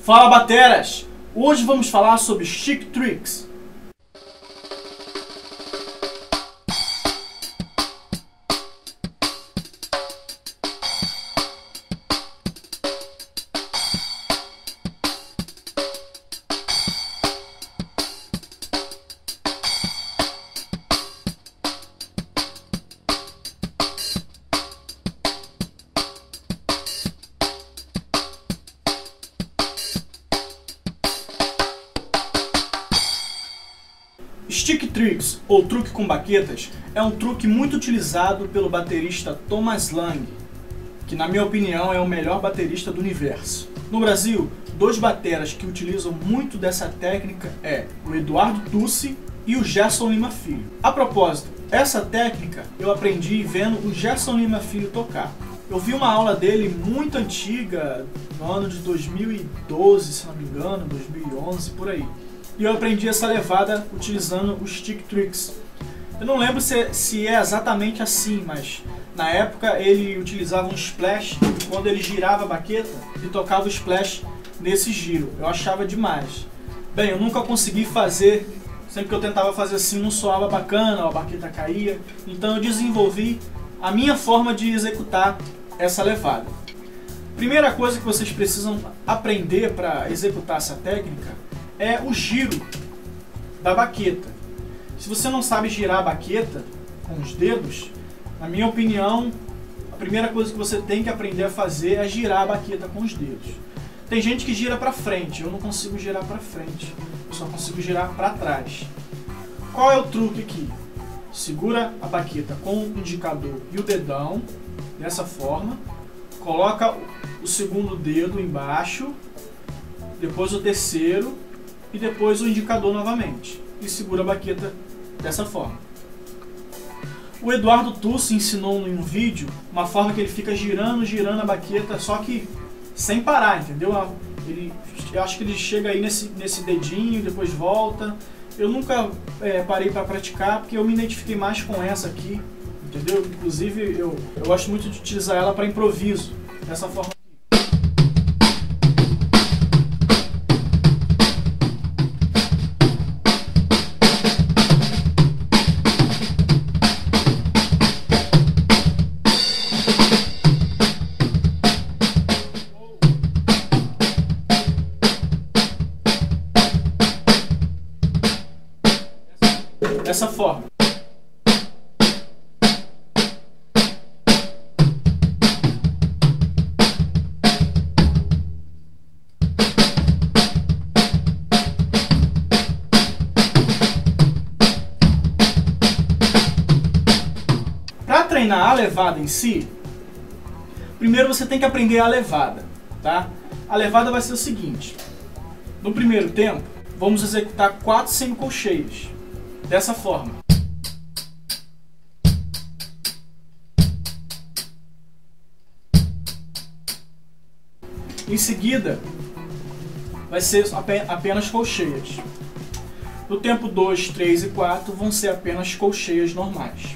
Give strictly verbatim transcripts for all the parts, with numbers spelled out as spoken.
Fala, bateras! Hoje vamos falar sobre Stick Tricks. Stick Tricks, ou truque com baquetas, é um truque muito utilizado pelo baterista Thomas Lang, que na minha opinião é o melhor baterista do universo. No Brasil, dois bateras que utilizam muito dessa técnica é o Eduardo Tucci e o Gerson Lima Filho. A propósito, essa técnica eu aprendi vendo o Gerson Lima Filho tocar. Eu vi uma aula dele muito antiga, no ano de dois mil e doze, se não me engano, dois mil e onze, por aí. E eu aprendi essa levada utilizando os Stick Tricks. Eu não lembro se, se é exatamente assim, mas na época ele utilizava um splash quando ele girava a baqueta e tocava o splash nesse giro. Eu achava demais. Bem, eu nunca consegui fazer, sempre que eu tentava fazer assim não soava bacana, a baqueta caía. Então eu desenvolvi a minha forma de executar essa levada. Primeira coisa que vocês precisam aprender para executar essa técnica é o giro da baqueta. Se você não sabe girar a baqueta com os dedos, na minha opinião, a primeira coisa que você tem que aprender a fazer é girar a baqueta com os dedos. Tem gente que gira para frente, eu não consigo girar para frente, eu só consigo girar para trás. Qual é o truque aqui? Segura a baqueta com o indicador e o dedão, dessa forma, coloca o segundo dedo embaixo, depois o terceiro, e depois o indicador novamente, e segura a baqueta dessa forma. O Eduardo Tucci ensinou em um vídeo uma forma que ele fica girando, girando a baqueta, só que sem parar, entendeu? Ele, eu acho que ele chega aí nesse, nesse dedinho, depois volta. Eu nunca é, parei para praticar, porque eu me identifiquei mais com essa aqui, entendeu? Inclusive eu, eu gosto muito de utilizar ela para improviso, dessa forma. Dessa forma. Para treinar a levada em si, primeiro você tem que aprender a levada, tá? A levada vai ser o seguinte: no primeiro tempo, vamos executar quatro semicolcheias. Dessa forma. Em seguida, vai ser apenas colcheias. No tempo dois, três e quatro vão ser apenas colcheias normais.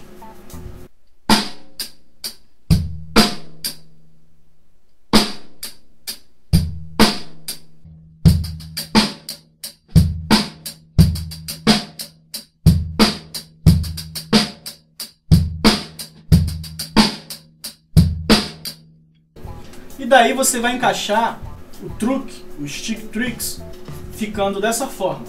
E daí você vai encaixar o truque, o Stick Tricks, ficando dessa forma.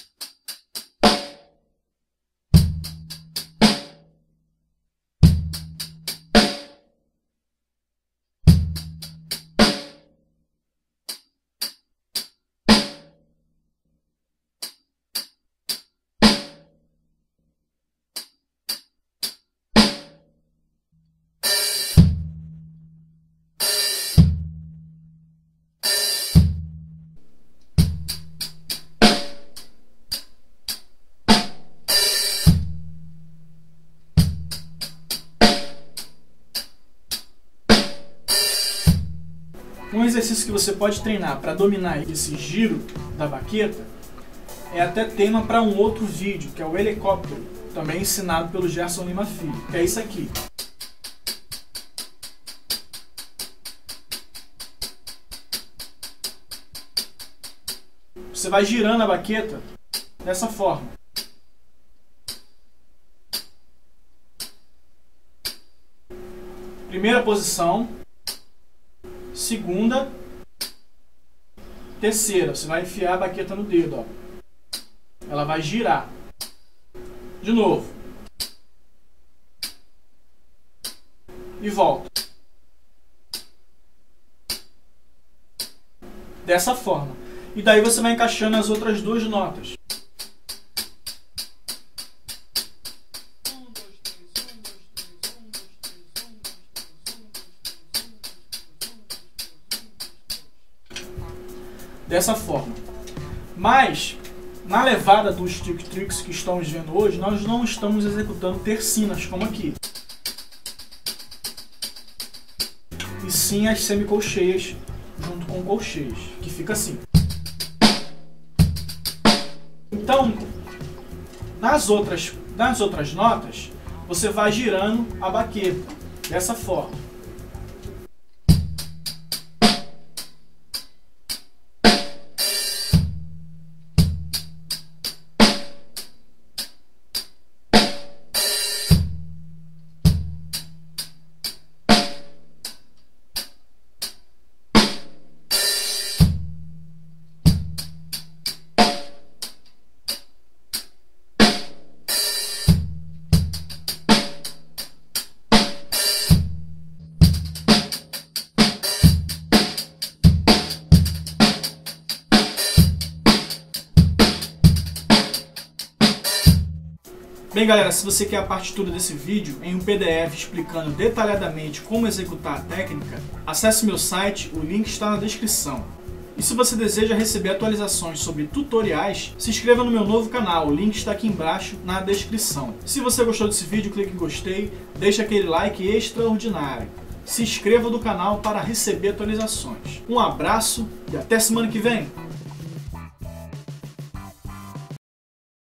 Um exercício que você pode treinar para dominar esse giro da baqueta é até tema para um outro vídeo, que é o helicóptero, também ensinado pelo Gerson Lima Filho, que é isso aqui. Você vai girando a baqueta dessa forma. Primeira posição, segunda, terceira. Você vai enfiar a baqueta no dedo, ó. Ela vai girar. De novo. E volta. Dessa forma. E daí você vai encaixando as outras duas notas. Dessa forma. Mas, na levada dos Trick Tricks que estamos vendo hoje, nós não estamos executando tercinas como aqui. E sim as semicolcheias junto com colcheias, que fica assim. Então, nas outras, nas outras notas, você vai girando a baqueta dessa forma. Bem galera, se você quer a partitura desse vídeo em um P D F explicando detalhadamente como executar a técnica, acesse meu site, o link está na descrição. E se você deseja receber atualizações sobre tutoriais, se inscreva no meu novo canal, o link está aqui embaixo na descrição. Se você gostou desse vídeo, clique em gostei, deixe aquele like extraordinário. Se inscreva no canal para receber atualizações. Um abraço e até semana que vem!